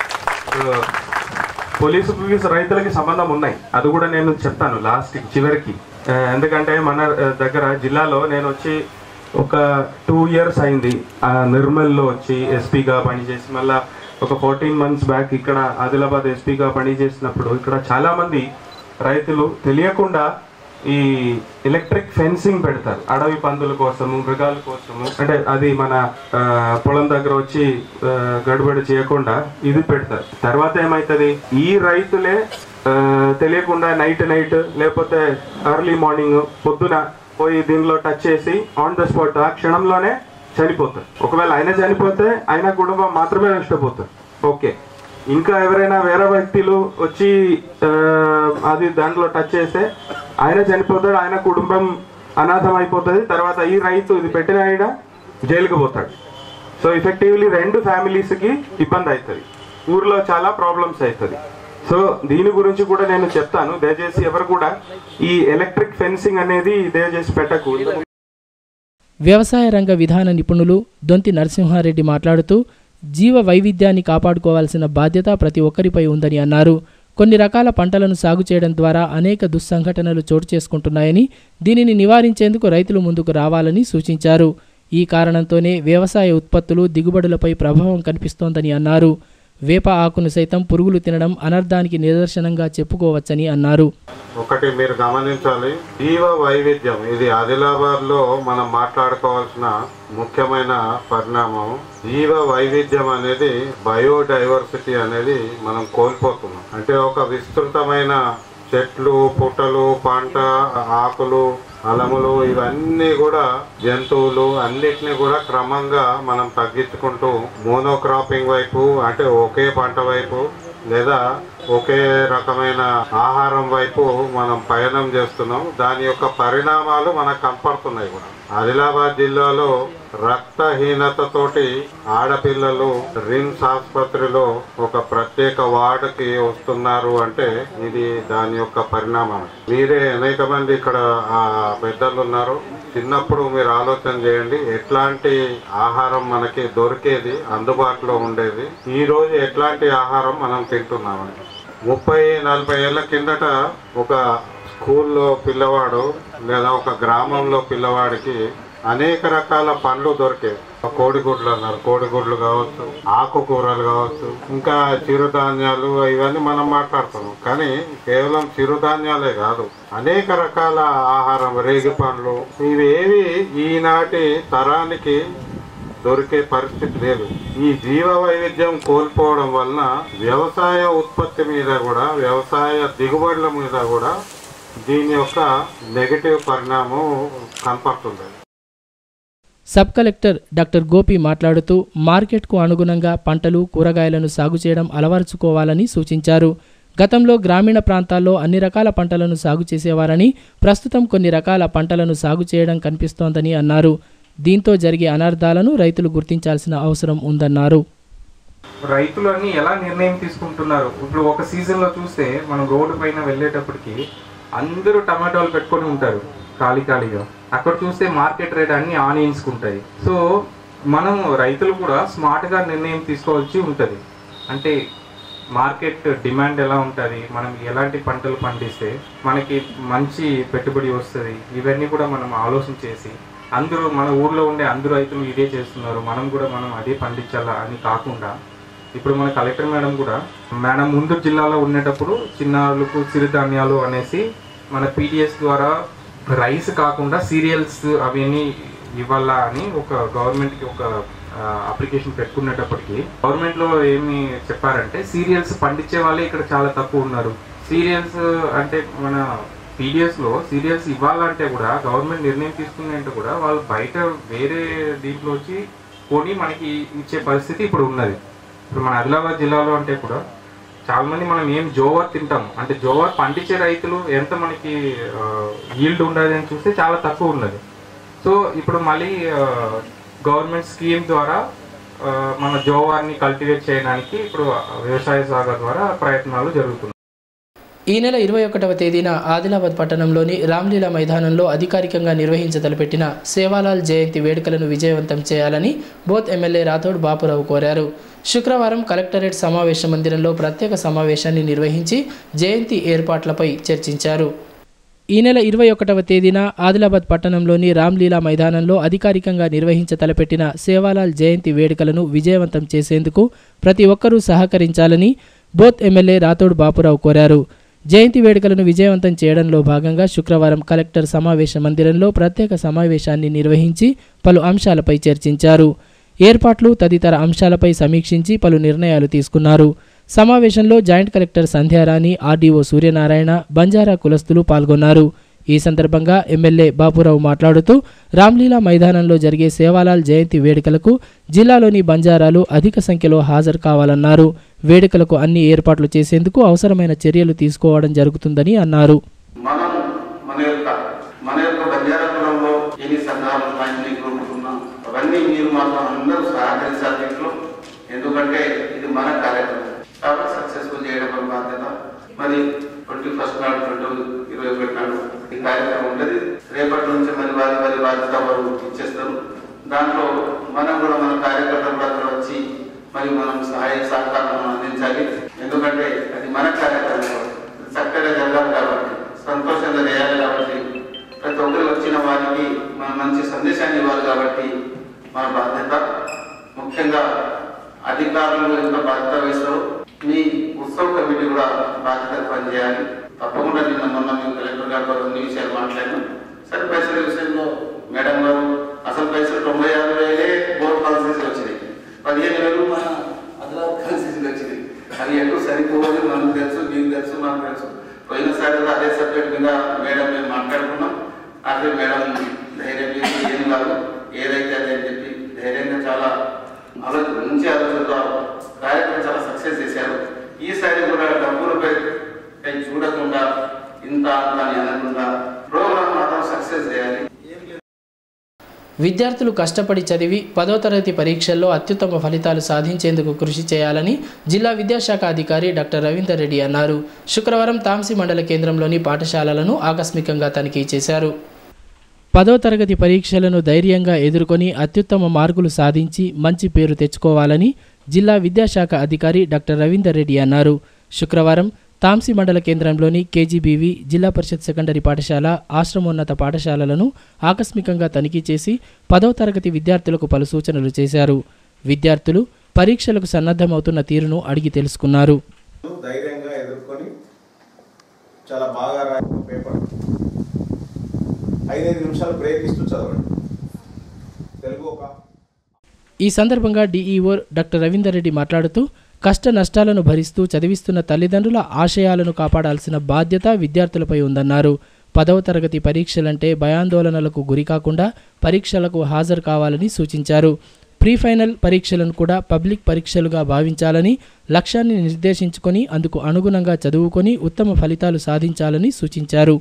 పోలీసు రైతులకి సంబంధం ఉన్నాయి, అది కూడా నేను చెప్తాను లాస్ట్ చివరికి. ఎందుకంటే మన దగ్గర జిల్లాలో నేను వచ్చి ఒక టూ ఇయర్స్ అయింది నిర్మల్లో వచ్చి ఎస్పీగా పనిచేసి, మళ్ళీ ఒక ఫోర్టీన్ మంత్స్ బ్యాక్ ఇక్కడ ఆదిలాబాద్ ఎస్పీగా పనిచేసినప్పుడు ఇక్కడ చాలామంది రైతులు తెలియకుండా ఈ ఎలక్ట్రిక్ ఫెన్సింగ్ పెడతారు అడవి పందుల కోసము, మృగాల కోసము. అంటే అది మన పొలం దగ్గర వచ్చి గడుబడి చేయకుండా ఇది పెడతారు. తర్వాత ఏమవుతుంది, ఈ రైతులే తెలియకుండా నైట్ నైట్ లేకపోతే ఎర్లీ మార్నింగ్ పొద్దున పోయి దీనిలో టచ్ చేసి ఆన్ ద స్పాట్ ఆ క్షణంలోనే చనిపోతారు. ఒకవేళ ఆయన చనిపోతే ఆయన కుటుంబం మాత్రమే నష్టపోతారు. ఓకే, ఇంకా ఎవరైనా వేరే వ్యక్తులు వచ్చి అది దాంట్లో టచ్ చేస్తే ఆయన చనిపోతాడు, ఆయన కుటుంబం అనాథం అయిపోతుంది. తర్వాత ఈ రైతు ఇది పెట్టిన ఆయన జైలుకి పోతాడు. సో ఎఫెక్టివ్లీ రెండు ఫ్యామిలీస్కి ఇబ్బంది అవుతుంది, ఊర్లో చాలా ప్రాబ్లమ్స్ అవుతుంది. సో దీని గురించి కూడా నేను చెప్తాను, దయచేసి ఎవరు కూడా ఈ ఎలక్ట్రిక్ ఫెన్సింగ్ అనేది దయచేసి పెట్టకు. వ్యవసాయ రంగ విధాన నిపుణులు దొంతి నరసింహారెడ్డి మాట్లాడుతూ జీవ వైవిధ్యాన్ని కాపాడుకోవాల్సిన బాధ్యత ప్రతి ఒక్కరిపై ఉందని అన్నారు. కొన్ని రకాల పంటలను సాగు చేయడం ద్వారా అనేక దుస్సంఘటనలు చోటు చేసుకుంటున్నాయని, దీనిని నివారించేందుకు రైతులు ముందుకు రావాలని సూచించారు. ఈ కారణంతోనే వ్యవసాయ ఉత్పత్తులు దిగుబడులపై ప్రభావం కనిపిస్తోందని అన్నారు. వేప ఆకును సైతం పురుగులు తినడం అనర్థానికి నిదర్శనంగా చెప్పుకోవచ్చని అన్నారు. ఒకటి మీరు గమనించాలి, జీవ వైవిధ్యం ఇది ఆదిలాబాద్ లో మనం మాట్లాడుకోవాల్సిన ముఖ్యమైన పరిణామం. జీవ వైవిధ్యం అనేది బయోడైవర్సిటీ అనేది మనం కోల్పోతున్నాం. అంటే ఒక విస్తృతమైన చెట్లు, పుట్టలు, పంట, ఆకులు, అలములు ఇవన్నీ కూడా జంతువులు అన్నిటినీ కూడా క్రమంగా మనం తగ్గించుకుంటూ మోనోక్రాపింగ్ వైపు అంటే ఒకే పంట వైపు లేదా ఒకే రకమైన ఆహారం వైపు మనం పయనం చేస్తున్నాం. దాని యొక్క పరిణామాలు మనకు కనపడుతున్నాయి కూడా. ఆదిలాబాద్ జిల్లాలో రక్తహీనతతోటి ఆడపిల్లలు రిమ్స్ ఆసుపత్రిలో ఒక ప్రత్యేక వార్డుకి వస్తున్నారు అంటే ఇది దాని యొక్క పరిణామం. మీరే అనేక మంది ఇక్కడ ఆ పెద్దలు ఉన్నారు. చిన్నప్పుడు మీరు ఆలోచన చేయండి, ఎట్లాంటి ఆహారం మనకి దొరికేది, అందుబాటులో ఉండేది, ఈ రోజు ఎట్లాంటి ఆహారం మనం తింటున్నామని. ముప్పై నలభై ఏళ్ల కిందట ఒక స్కూల్లో పిల్లవాడు లేదా ఒక గ్రామంలో పిల్లవాడికి అనేక రకాల పండ్లు దొరికేవి. కోడిగుడ్లు అన్నారు, కోడిగుడ్లు కావచ్చు, ఆకుకూరలు కావచ్చు, ఇంకా చిరుధాన్యాలు, ఇవన్నీ మనం మాట్లాడుతున్నాం. కానీ కేవలం చిరుధాన్యాలే కాదు, అనేక రకాల ఆహారం, రేగి పండ్లు, ఇవేవి ఈనాటి తరానికి దొరికే పరిస్థితి లేదు. ఈ జీవ వైవిధ్యం కోల్పోవడం వలన వ్యవసాయ ఉత్పత్తి మీద కూడా, వ్యవసాయ దిగుబడుల మీద కూడా దీని యొక్క నెగటివ్ పరిణామం కనపడుతుంది. సబ్ కలెక్టర్ డాక్టర్ గోపి మాట్లాడుతూ మార్కెట్కు అనుగుణంగా పంటలు, కూరగాయలను సాగు చేయడం అలవరుచుకోవాలని సూచించారు. గతంలో గ్రామీణ ప్రాంతాల్లో అన్ని రకాల పంటలను సాగు చేసేవారని, ప్రస్తుతం కొన్ని రకాల పంటలను సాగు చేయడం కనిపిస్తోందని అన్నారు. దీంతో జరిగే అనర్థాలను రైతులు గుర్తించాల్సిన అవసరం ఉందన్నారు. రైతులు అన్ని ఎలా నిర్ణయం తీసుకుంటున్నారు? ఇప్పుడు ఒక సీజన్లో చూస్తే మనం రోడ్డు పైన వెళ్ళేటప్పటికి అందరూ టమాటోలు పెట్టుకొని ఉంటారు ఖాళీ ఖాళీగా. అక్కడ చూస్తే మార్కెట్ రేట్ అన్ని ఆనియన్స్కి ఉంటాయి. సో మనం రైతులు కూడా స్మార్ట్గా నిర్ణయం తీసుకోవాల్సి ఉంటుంది. అంటే మార్కెట్ డిమాండ్ ఎలా ఉంటుంది, మనం ఎలాంటి పంటలు పండిస్తే మనకి మంచి పెట్టుబడి వస్తుంది, ఇవన్నీ కూడా మనం ఆలోచన చేసి అందరూ మన ఊర్లో ఉండే అందరూ రైతులు ఇదే చేస్తున్నారు, మనం కూడా మనం అదే పండించాలా అని కాకుండా, ఇప్పుడు మన కలెక్టర్ మేడం కూడా మేడం ముందు జిల్లాలో ఉండేటప్పుడు చిన్నారులకు చిరుధాన్యాలు అనేసి మన పీడిఎస్ ద్వారా రైస్ కాకుండా సీరియల్స్ అవన్నీ ఇవ్వాలా అని ఒక గవర్నమెంట్కి ఒక అప్లికేషన్ పెట్టుకునేటప్పటికి గవర్నమెంట్లో ఏమి చెప్పారంటే సీరియల్స్ పండించే వాళ్ళే ఇక్కడ చాలా తక్కువ ఉన్నారు. సీరియల్స్ అంటే మన పీడిఎస్లో సీరియల్స్ ఇవ్వాలంటే కూడా గవర్నమెంట్ నిర్ణయం తీసుకున్నట్టు కూడా వాళ్ళు బయట వేరే దీంట్లో వచ్చి కొని మనకి ఇచ్చే పరిస్థితి ఇప్పుడు ఉన్నది. ఇప్పుడు మన ఆదిలాబాద్ జిల్లాలో అంటే కూడా చాలా మంది మనం ఏం జోవర్ తింటాం అంటే జోవర్ పండించే రైతులు ఎంత మనకి ఈల్డ్ ఉండదు అని చూస్తే చాలా తక్కువ ఉన్నది. సో ఇప్పుడు మళ్ళీ గవర్నమెంట్ స్కీమ్ ద్వారా మన జోవార్ని కల్టివేట్ చేయడానికి ఇప్పుడు వ్యవసాయ శాఖ ద్వారా ప్రయత్నాలు జరుగుతున్నాయి. ఈ నెల ఇరవై ఒకటవ తేదీన ఆదిలాబాద్ పట్టణంలోని రామ్లీలా మైదానంలో అధికారికంగా నిర్వహించతలపెట్టిన సేవాలాల్ జయంతి వేడుకలను విజయవంతం చేయాలని బోత్ ఎమ్మెల్యే రాథోడ్ బాపురావు కోరారు. శుక్రవారం కలెక్టరేట్ సమావేశ మందిరంలో ప్రత్యేక సమావేశాన్ని నిర్వహించి జయంతి ఏర్పాట్లపై చర్చించారు. ఈ నెల ఇరవై ఒకటవ తేదీన ఆదిలాబాద్ పట్టణంలోని రామ్లీలా మైదానంలో అధికారికంగా నిర్వహించతలపెట్టిన సేవాలాల్ జయంతి వేడుకలను విజయవంతం చేసేందుకు ప్రతి ఒక్కరూ సహకరించాలని బోత్ ఎమ్మెల్యే రాథోడ్ బాపురావు కోరారు. జయంతి వేడుకలను విజయవంతం చేయడంలో భాగంగా శుక్రవారం కలెక్టర్ సమావేశ మందిరంలో ప్రత్యేక సమావేశాన్ని నిర్వహించి పలు అంశాలపై చర్చించారు. ఏర్పాట్లు తదితర అంశాలపై సమీక్షించి పలు నిర్ణయాలు తీసుకున్నారు. సమావేశంలో joint collector Sandhyarani, RDO Suryanarayana, Banjara కులస్తులు పాల్గొన్నారు. ఈ సందర్భంగా ఎమ్మెల్యే బాపురావు మాట్లాడుతూ రామ్లీలా మైదానంలో జరిగే సేవాలాల్ జయంతి వేడుకలకు జిల్లాలోని బంజారాలు అధిక సంఖ్యలో హాజరు కావాలన్నారు. వేడుకలకు అన్ని ఏర్పాట్లు చేసేందుకు అవసరమైన చర్యలు తీసుకోవడం జరుగుతుందని అన్నారు. ఎందుకంటే ఇది మన కార్యక్రమం కాబట్టి సక్సెస్ఫుల్ చేయడం మన బాధ్యత. మరి ట్వంటీ ఫస్ట్ నాడు ట్వంటీ ఇరవై ఒకటి నాడు ఈ కార్యక్రమం ఉండేది. రేపటి నుంచి మరి వారి వారి బాధ్యత వారు ఇచ్చేస్తారు. దాంట్లో మనం కూడా మన కార్యకర్తలు అక్కడ వచ్చి మరి మనం సహాయ సహకారం అందించాలి. ఎందుకంటే అది మన కార్యక్రమం చక్కగా జరగాలి కాబట్టి, సంతోషంగా చేయాలి కాబట్టి, ప్రతి ఒక్కరు వచ్చిన వారికి మనం మంచి సందేశాన్ని ఇవ్వాలి కాబట్టి మన బాధ్యత. ముఖ్యంగా అధికారులు ఎంత బాధ్యత వేస్తారో బాధ్యతలు పనిచేయాలి. తప్పకుండా నిన్న మొన్న మేము కలెక్టర్ గారితో రెండు విషయాలు మాట్లాడినాం. సరే పైసల విషయంలో మేడం గారు అసలు పైసలు తొంభై ఆరు వేలే బోర్డు కాన్స్టిట్యూన్సీ వచ్చినాయి, పదిహేను వేలు మన ఆదిలాబాద్ కాన్స్టిట్యూన్సీ వచ్చింది. అది ఎటు సరిపోవాలి మనకు తెలుసు, మీకు తెలుసు, నాకు తెలుసు. పోయినసారి కూడా అదే సబ్జెక్ట్ మీద మేడం మేము మాట్లాడుకున్నాం. అదే మేడం ధైర్యం చేసి ఏం కాదు ఏదైతే అదే అని చెప్పి ధైర్యంగా చాలా ఆలోచన మంచి ఆలోచనతో కార్యక్రమం చాలా సక్సెస్ చేశారు. ఈసారి కూడా డబ్బులపై చూడకుండా ఇంత అంత అని అనకుండా ప్రోగ్రామ్ మాత్రం సక్సెస్ చేయాలి. విద్యార్థులు కష్టపడి చదివి పదో తరగతి పరీక్షల్లో అత్యుత్తమ ఫలితాలు సాధించేందుకు కృషి చేయాలని జిల్లా విద్యాశాఖ అధికారి డాక్టర్ రవీందర్ రెడ్డి అన్నారు. శుక్రవారం తాంసీ మండల కేంద్రంలోని పాఠశాలలను ఆకస్మికంగా తనిఖీ చేశారు. పదో తరగతి పరీక్షలను ధైర్యంగా ఎదుర్కొని అత్యుత్తమ మార్కులు సాధించి మంచి పేరు తెచ్చుకోవాలని జిల్లా విద్యాశాఖ అధికారి డాక్టర్ రవీందర్ రెడ్డి అన్నారు. శుక్రవారం తాంసీ మండల కేంద్రంలోని కేజీబీవి జిల్లా పరిషత్ సెకండరీ పాఠశాల, ఆశ్రమోన్నత పాఠశాలలను ఆకస్మికంగా తనిఖీ చేసి పదో తరగతి విద్యార్థులకు పలు సూచనలు చేశారు. విద్యార్థులు పరీక్షలకు సన్నద్ధమవుతున్న తీరును అడిగి తెలుసుకున్నారు. ధైర్యంగా ఎదుర్కొని చాలా బాగా రాసిన పేపర్ ఐదైదు నిమిషాలు బ్రేక్ ఇస్తూ చదవండి. తెలుగు ఒక ఈ సందర్భంగా డిఈఓ డాక్టర్ రవీందర్ రెడ్డి మాట్లాడుతూ కష్ట నష్టాలను భరిస్తూ చదివిస్తున్న తల్లిదండ్రుల ఆశయాలను కాపాడాల్సిన బాధ్యత విద్యార్థులపై ఉందన్నారు. పదవ తరగతి పరీక్షలంటే భయాందోళనలకు గురికాకుండా పరీక్షలకు హాజరు కావాలని సూచించారు. ప్రీ ఫైనల్ పరీక్షలను కూడా పబ్లిక్ పరీక్షలుగా భావించాలని, లక్ష్యాన్ని నిర్దేశించుకొని అందుకు అనుగుణంగా చదువుకొని ఉత్తమ ఫలితాలు సాధించాలని సూచించారు.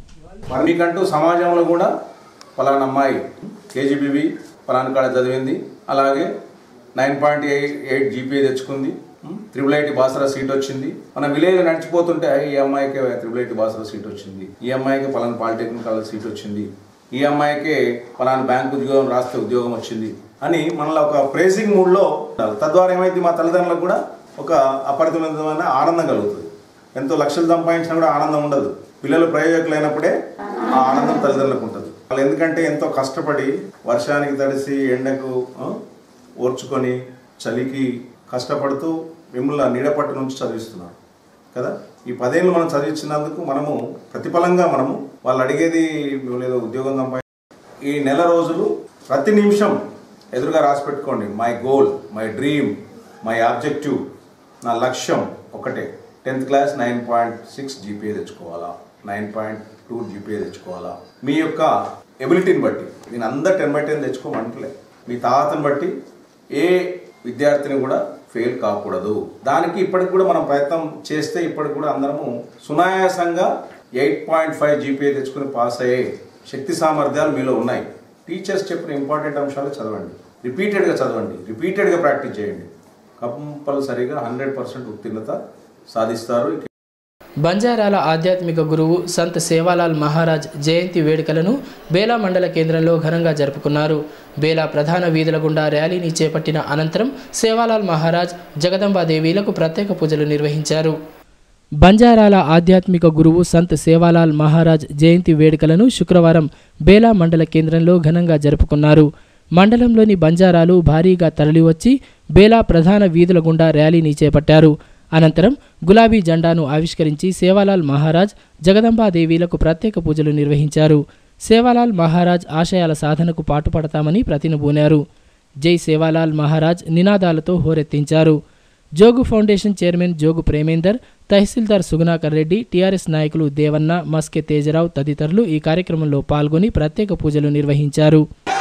మీకంటూ సమాజంలో కూడా పలానా అమ్మాయి కేజీబీవి పలానా కాడ చదివింది, అలాగే nine point eight eight GPA తెచ్చుకుంది, త్రిబుల్ ఐటీ బాసరా సీట్ వచ్చింది. మన విలేజ్ నడిచిపోతుంటే ఈ అమ్మాయికి త్రిబుల్ ఐటీ బాసరా సీట్ వచ్చింది, ఈ అమ్మాయికి పలానా పాలిటెక్నిక్ కాలేజ్ సీట్ వచ్చింది, ఈ అమ్మాయికి పలానా బ్యాంక్ ఉద్యోగం రాస్తే ఉద్యోగం వచ్చింది అని మనలో ఒక ప్రేజింగ్ మూడ్లో ఉండాలి. తద్వారా ఏమైంది, మా తల్లిదండ్రులకు కూడా ఒక అపరిమితమైన ఆనందం కలుగుతుంది. ఎంతో లక్షలు సంపాదించినా కూడా ఆనందం ఉండదు. పిల్లలు ప్రయోజకులు అయినప్పుడే ఆ ఆనందం తల్లిదండ్రులకు ఉంటుంది. వాళ్ళు ఎందుకంటే ఎంతో కష్టపడి వర్షానికి తడిసి ఎండకు ఓర్చుకొని చలికి కష్టపడుతూ మిమ్మల్ని నీడపట్టు నుంచి చదివిస్తున్నారు కదా. ఈ పదేళ్ళు మనం చదివించినందుకు మనము ప్రతిఫలంగా మనము వాళ్ళు అడిగేది లేదో ఉద్యోగం సంపాది ఈ నెల రోజులు ప్రతి నిమిషం ఎదురుగా రాసి పెట్టుకోండి. My goal, my dream, my objective, నా లక్ష్యం ఒకటే, tenth class nine point six GPA తెచ్చుకోవాలా, నైన్ పాయింట్ టూ జీపీఏ తెచ్చుకోవాలా. మీ యొక్క ఎబిలిటీని బట్టి నేను అందరు టెన్ బై టెన్ తెచ్చుకోమంటలే, మీ తాతను బట్టి ఏ విద్యార్థిని కూడా ఫెయిల్ కాకూడదు. దానికి ఇప్పటికి కూడా మనం ప్రయత్నం చేస్తే ఇప్పటికి కూడా అందరము సునాయాసంగా ఎయిట్ పాయింట్ ఫైవ్ జీపీఏ తెచ్చుకుని పాస్ అయ్యే శక్తి సామర్థ్యాలు మీలో ఉన్నాయి. టీచర్స్ చెప్పిన ఇంపార్టెంట్ అంశాలు చదవండి, రిపీటెడ్గా చదవండి, రిపీటెడ్గా ప్రాక్టీస్ చేయండి. కంపల్సరీగా హండ్రెడ్ పర్సెంట్ ఉత్తీర్ణత సాధిస్తారు. బంజారాల ఆధ్యాత్మిక గురువు సంత్ సేవాలాల్ మహారాజ్ జయంతి వేడుకలను బేలా మండల కేంద్రంలో ఘనంగా జరుపుకున్నారు. బేలా ప్రధాన వీధుల గుండా ర్యాలీని చేపట్టిన అనంతరం సేవాలాల్ మహారాజ్ జగదంబాదేవీలకు ప్రత్యేక పూజలు నిర్వహించారు. బంజారాల ఆధ్యాత్మిక గురువు సంత్ సేవాలాల్ మహారాజ్ జయంతి వేడుకలను శుక్రవారం బేలా మండల కేంద్రంలో ఘనంగా జరుపుకున్నారు. మండలంలోని బంజారాలు భారీగా తరలివచ్చి బేలా ప్రధాన వీధుల గుండా ర్యాలీని చేపట్టారు. అనంతరం గులాబీ జెండాను ఆవిష్కరించి సేవాలాల్ మహారాజ్ జగదంబాదేవీలకు ప్రత్యేక పూజలు నిర్వహించారు. సేవాలాల్ మహారాజ్ ఆశయాల సాధనకు పాటుపడతామని ప్రతినబూనారు. జై సేవాలాల్ మహారాజ్ నినాదాలతో హోరెత్తించారు. జోగు ఫౌండేషన్ చైర్మన్ జోగు ప్రేమేందర్, తహసీల్దార్ సుగుణాకర్ రెడ్డి, టీఆర్ఎస్ నాయకులు దేవన్న, మస్కె తేజరావు తదితరులు ఈ కార్యక్రమంలో పాల్గొని ప్రత్యేక పూజలు నిర్వహించారు.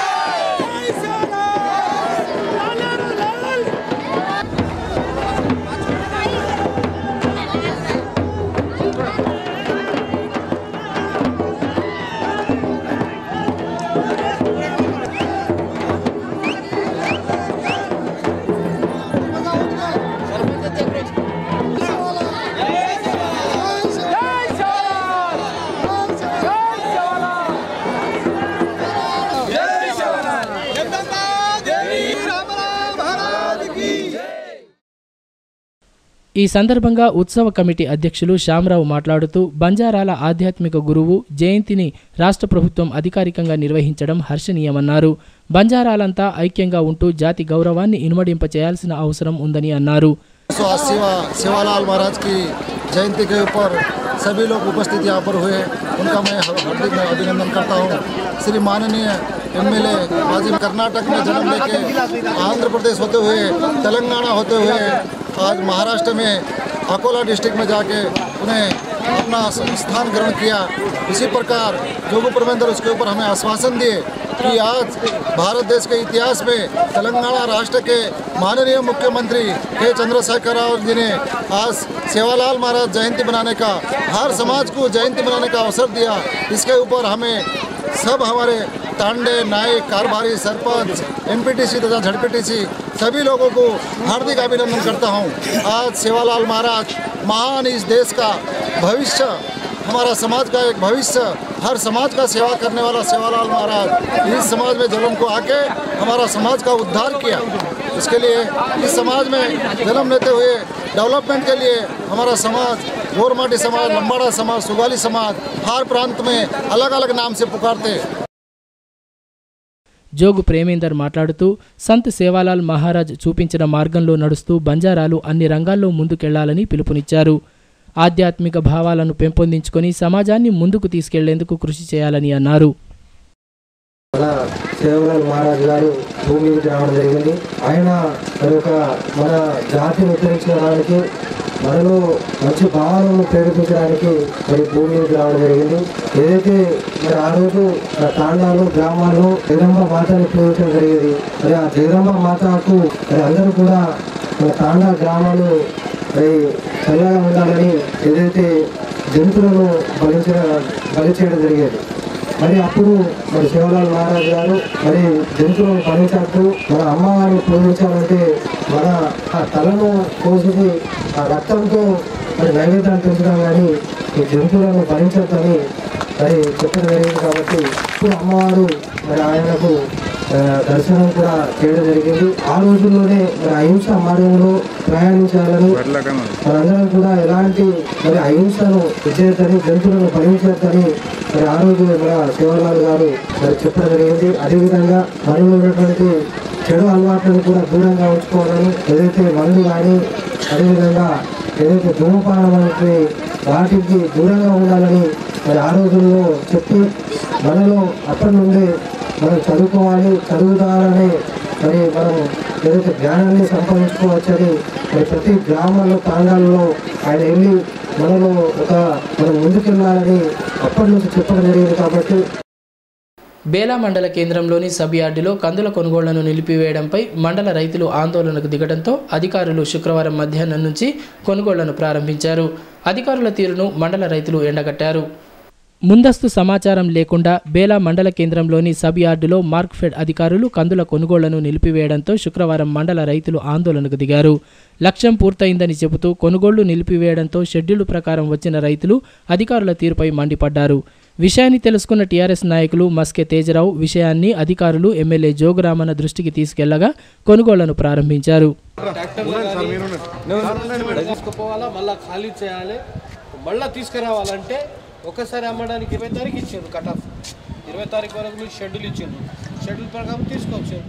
ఈ సందర్భంగా ఉత్సవ కమిటీ అధ్యక్షులు శ్యామరావు మాట్లాడుతూ బంజారాల ఆధ్యాత్మిక గురువు జయంతిని రాష్ట్ర ప్రభుత్వం అధికారికంగా నిర్వహించడం హర్షణీయమన్నారు. బంజారాలంతా ఐక్యంగా ఉంటూ జాతి గౌరవాన్ని ఇనుమడింప చేయాల్సిన అవసరం ఉందని అన్నారు. सेवालाल महाराज की जयंती के ऊपर सभी लोग उपस्थित यहाँ पर हुए, उनका मैं हार्दिक अभिनंदन करता हूँ। श्री माननीय एमएलए आज कर्नाटक में जन्म लेके आंध्र प्रदेश होते हुए तेलंगाना होते हुए आज महाराष्ट्र में अकोला डिस्ट्रिक्ट में जाके उन्हें अपना स्थान ग्रहण किया। इसी प्रकार जोगू परमेंद्र उसके ऊपर हमें आश्वासन दिए कि आज भारत देश के इतिहास में तेलंगाना राष्ट्र के माननीय मुख्यमंत्री के चंद्रशेखर राव जी ने आज सेवालाल महाराज जयंती मनाने का, हर समाज को जयंती मनाने का अवसर दिया। इसके ऊपर हमें सब हमारे तांडे, नायक, कारभारी, सरपंच, एमपीटीसी तथा झड़पीटीसी सभी लोगों को हार्दिक अभिनंदन करता हूँ। आज सेवालाल महाराज महान इस देश का भविष्य, हमारा समाज का एक भविष्य, हर समाज का सेवा करने वाला सेवालाल महाराज इस समाज में जन्म को आके हमारा समाज का उद्धार किया। इसके लिए इस समाज में जन्म लेते हुए डेवलपमेंट के लिए हमारा समाज, गोरमाटी समाज, लंबाड़ा समाज, सुगाली समाज हर प्रांत में अलग अलग नाम से पुकारते। జోగు ప్రేమేందర్ మాట్లాడుతూ సంత్ సేవాలాల్ మహారాజ్ చూపించిన మార్గంలో నడుస్తూ బంజారాలు అన్ని రంగాల్లో ముందుకెళ్లాలని పిలుపునిచ్చారు. ఆధ్యాత్మిక భావాలను పెంపొందించుకొని సమాజాన్ని ముందుకు తీసుకెళ్లేందుకు కృషి చేయాలని అన్నారు. సేవాలాల్ మహారాజ్ గారు భూమికి రావడం జరిగింది. ఆయన ఒక మన జాతిని ఉద్ధరించడానికి, మనలో మంచి భావాలను ప్రేరేపించడానికి మరి భూమికి రావడం జరిగింది. ఏదైతే మరి ఆ రోజు తాండాలు, గ్రామాల్లో జగదంబ మాతని పూజించడం జరిగేది. మరి ఆ జగదంబ మాతకు మరి అందరూ కూడా మన తాండా గ్రామాలు మరి చల్లగా ఉండాలని ఏదైతే జంతువులను బలించ బలి చేయడం జరిగేది. మరి అప్పుడు మరి సేవాలాల్ మహారాజ్ గారు మరి జంతువులను బలించద్దు, మన అమ్మవారిని పూజించాలంటే మన ఆ తలను కోసి ఆ రక్తంతో మరి నైవేద్యాలు పెంచడం కానీ ఈ జంతువులను భరించద్దని మరి చెప్పడం జరిగింది. కాబట్టి ఇప్పుడు అమ్మవారు మరి ఆయనకు దర్శనం కూడా చేయడం జరిగింది. ఆ రోజుల్లోనే మరి అహింస మార్గంలో ప్రయాణించాలని, మనందరం కూడా ఎలాంటి మరి అహింసను విజేతని, జంతువులను భరించేద్దని మరి ఆ రోజు మన సేవాలాల్ గారు మరి చెప్పడం జరిగింది. అదేవిధంగా మనలో ఉన్నటువంటి చెడు అలవాట్లను కూడా దూరంగా ఉంచుకోవాలని, ఏదైతే మందు కానీ అదేవిధంగా ఏదైతే ధూమపానం వంటి వాటికి దూరంగా ఉండాలని మరి ఆ రోజుల్లో చెప్పి మనలో అప్పటి నుండి మనం చదువుకోవాలి, చదువుతారని మరి మనం ఏదైతే జ్ఞానాన్ని సంపాదించుకోవచ్చని మరి ప్రతి గ్రామాల్లో, తాండాలలో ఆయన వెళ్ళి మనలో ఒక మనం ముందుకెళ్ళాలని అప్పటి నుంచి చెప్పడం జరిగింది. కాబట్టి బేలా మండల కేంద్రంలోని సబ్ యార్డులో కందుల కొనుగోళ్లను నిలిపివేయడంపై మండల రైతులు ఆందోళనకు దిగడంతో అధికారులు శుక్రవారం మధ్యాహ్నం నుంచి కొనుగోళ్లను ప్రారంభించారు. అధికారుల తీరును మండల రైతులు ఎండగట్టారు. ముందస్తు సమాచారం లేకుండా బేలా మండల కేంద్రంలోని సబ్ యార్డులో మార్క్ఫెడ్ అధికారులు కందుల కొనుగోళ్లను నిలిపివేయడంతో శుక్రవారం మండల రైతులు ఆందోళనకు దిగారు. లక్ష్యం పూర్తయిందని చెబుతూ కొనుగోళ్లు నిలిపివేయడంతో షెడ్యూల్ ప్రకారం వచ్చిన రైతులు అధికారుల తీరుపై మండిపడ్డారు. విషయాన్ని తెలుసుకున్న టీఆర్ఎస్ నాయకులు మస్కే తేజరావు విషయాన్ని అధికారులు ఎమ్మెల్యే జోగురామన్న దృష్టికి తీసుకెళ్లగా కొనుగోళ్లను ప్రారంభించారు. ఒకసారి అమ్మడానికి ఇరవై తారీఖు ఇచ్చారు కట్ ఆఫ్, ఇరవై తారీఖు వరకు మీరు షెడ్యూల్ ఇచ్చారు, షెడ్యూల్ ప్రకారం తీసుకొచ్చారు.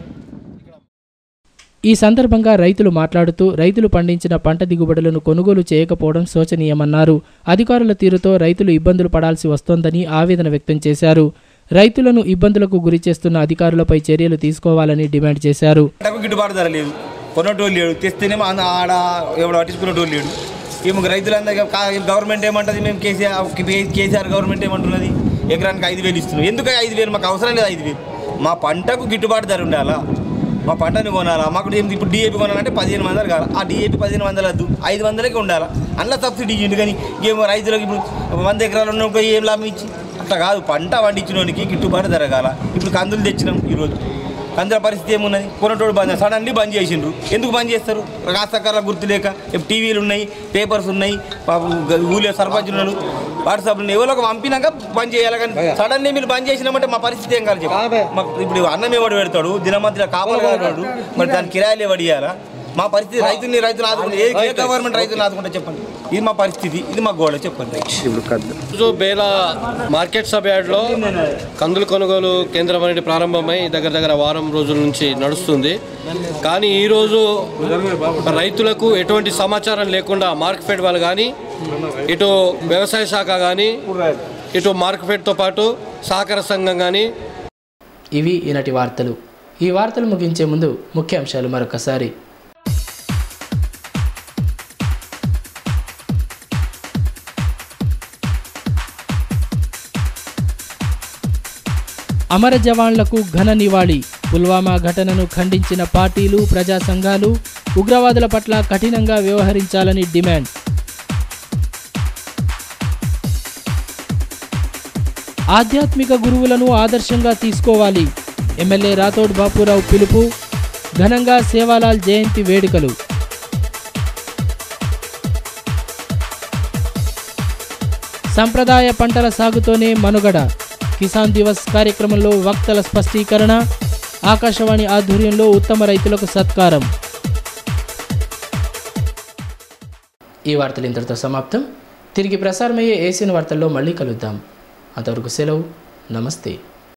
ఈ సందర్భంగా రైతులు మాట్లాడుతూ రైతులు పండించిన పంట దిగుబడులను కొనుగోలు చేయకపోవడం శోచనీయమన్నారు. అధికారుల తీరుతో రైతులు ఇబ్బందులు పడాల్సి వస్తోందని ఆవేదన వ్యక్తం చేశారు. రైతులను ఇబ్బందులకు గురి చేస్తున్న అధికారులపై చర్యలు తీసుకోవాలని డిమాండ్ చేశారు. గిట్టుబాటు ధర లేదు, కొన్నటోళ్ళు లేడు, తెస్తేనే ఆడ ఎవడు పట్టించుకున్నటోళ్ళు లేడు. ఏమో రైతులందరూ గవర్నమెంట్ ఏమంటుంది, మేము కేసీఆర్ కేసీఆర్ గవర్నమెంట్ ఏమంటున్నది, ఎకరానికి ఐదు వేలు ఇస్తున్నాం. ఎందుకు ఐదు వేలు? మాకు అవసరం లేదు ఐదు వేలు. మా పంటకు గిట్టుబాటు ధర ఉండాలా, మా పంటని కొనాలా. మాకు ఇప్పుడు డిఏపి కొనాలంటే పదిహేను వందలు కాదు, ఆ డిఏపి పదిహేను వందలు వద్దు, ఐదు వందలకే ఉండాలా. అందులో సబ్సిడీ ఇచ్చిండు, కానీ ఏమో రైతులకు ఇప్పుడు వంద ఎకరాలు ఉన్న ఏం లాభం ఇచ్చి అట్లా కాదు. పంట పండించినోనికి గిట్టుబాటు ధర కాల. ఇప్పుడు కందులు తెచ్చినాం, ఈరోజు కందుల పరిస్థితి ఏమున్నది, కొనటోడు బంద్ సడన్లీ బంద్ చేసిండ్రు. ఎందుకు బంద్ చేస్తారు? రాష్ట్రకాల గుర్తు లేక. టీవీలు ఉన్నాయి, పేపర్స్ ఉన్నాయి, ఊళ్ళో సర్పంచ్ ఉన్నాడు, వాట్సాప్ ఉన్నాయి, ఎవరో పంపినాక బంద్ చేయాలి. కానీ సడన్లీ మీరు బంద్ చేసినామంటే మా పరిస్థితి ఏం కాదు చెప్పి. మాకు ఇప్పుడు అన్నం ఎవడు పెడతాడు, దినమంత్రి కాపాలు కాదు, మరి దాని కిరాయిలు ఎవడు ఇవ్వాలా? మా పరిస్థితి రైతుని రైతులు ఆదుకుంటే ఏ గవర్నమెంట్ రైతులు ఆదుకుంటే చెప్పండి. ఇది మా పరిస్థితి, ఇది మా గోడ చెప్పండి. ఈరోజు బేలా మార్కెట్ సబ్ యార్డ్లో కందులు కొనుగోలు కేంద్రం అనేది ప్రారంభమై దగ్గర దగ్గర వారం రోజుల నుంచి నడుస్తుంది. కానీ ఈరోజు రైతులకు ఎటువంటి సమాచారం లేకుండా మార్కెట్ వాళ్ళు కానీ ఇటు వ్యవసాయ శాఖ కానీ ఇటు మార్కెట్తో పాటు సహకార సంఘం కానీ. ఇవి ఈనాటి వార్తలు. ఈ వార్తలు ముగించే ముందు ముఖ్యాంశాలు మరొకసారి. అమర జవాన్లకు ఘన నివాళి. పుల్వామా ఘటనను ఖండించిన పార్టీలు, ప్రజా సంఘాలు ఉగ్రవాదుల పట్ల కఠినంగా వ్యవహరించాలని డిమాండ్. ఆధ్యాత్మిక గురువులను ఆదర్శంగా తీసుకోవాలి. ఎమ్మెల్యే రాథోడ్ బాపురావు పిలుపు. ఘనంగా సేవాలాల్ జయంతి వేడుకలు. సంప్రదాయ పంటల సాగుతోనే మనుగడ. కిసాన్ దివస్ కార్యక్రమంలో వక్తల స్పష్టీకరణ. ఆకాశవాణి ఆధ్వర్యంలో ఉత్తమ రైతులకు సత్కారం. ఈ వార్తలు ఇంతటితో సమాప్తం. తిరిగి ప్రసారమయ్యే ఏసీఎన్ వార్తల్లో మళ్ళీ కలుద్దాం. అంతవరకు సెలవు. నమస్తే.